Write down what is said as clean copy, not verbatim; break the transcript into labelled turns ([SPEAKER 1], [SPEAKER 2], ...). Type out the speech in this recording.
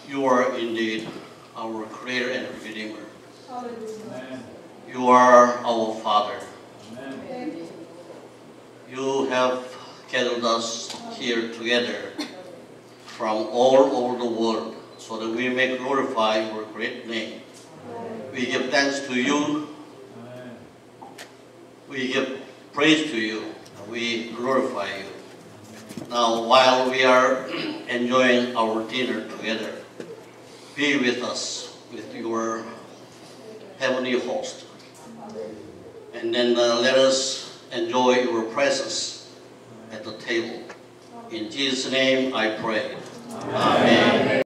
[SPEAKER 1] You are indeed our Creator and Redeemer. You are our Father. You have gathered us here together from all over the world so that we may glorify your great name. We give thanks to you. We give praise to you. We glorify you. Now, while we are enjoying our dinner together, be with us, with your heavenly host. And then let us enjoy your presence at the table. In Jesus' name I pray. Amen.